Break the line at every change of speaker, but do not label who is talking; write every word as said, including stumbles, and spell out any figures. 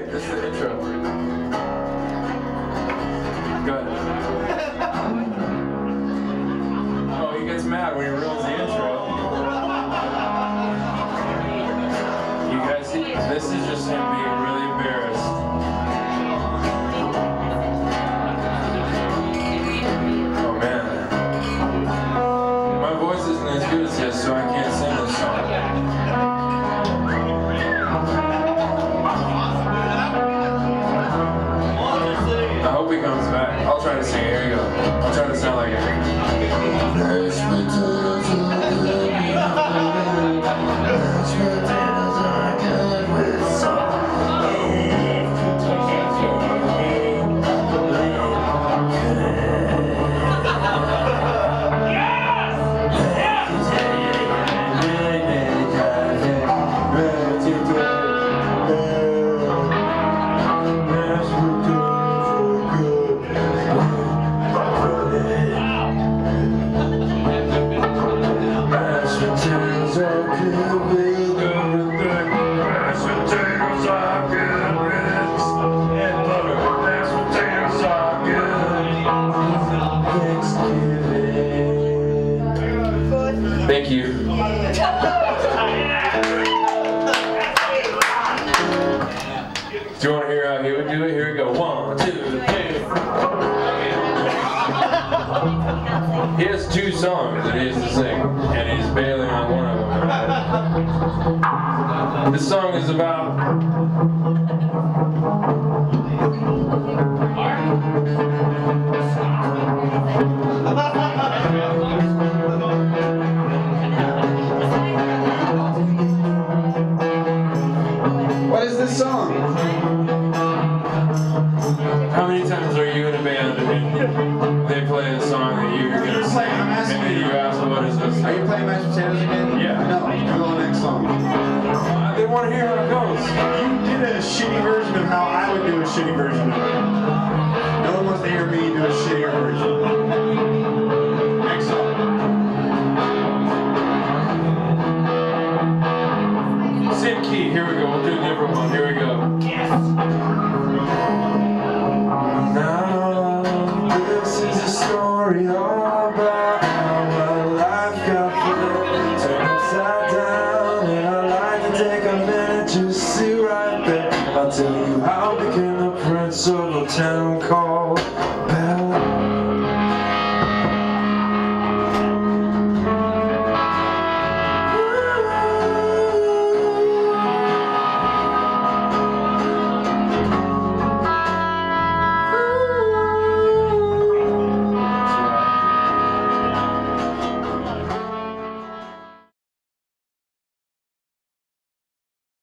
right, this is the intro. Go ahead. Oh, he gets mad when he ruins the intro. You guys see, this is just him being really embarrassed. Oh man. My voice isn't as good as this, so I can't sing this song. I hope he comes back. I'll try to sing it. Here you go. I'll try to sound like it. Thank you. Do you want to hear how he would do it? Here we go. One, two, three. He has two songs that he has to sing, and he's bailing on one of them. This song is about...
What is this song?
How many times are you in a band and they play a song that you're going to sing, and then you ask them, what is this?
Are you playing mashed potatoes again?
Yeah.
No, go to the next song.
Uh, they want to hear how it goes.
You did a shitty version of how I would do a shitty version of it. No one wants to hear me do a shittier version. Next song.
Same key. Here we go. We'll do a different one. Here we go. Yes. Now, this is a story all about how my life got flipped, turned upside down, and I'd like to take a minute to see right there. I'll tell you how I became the prince of a town called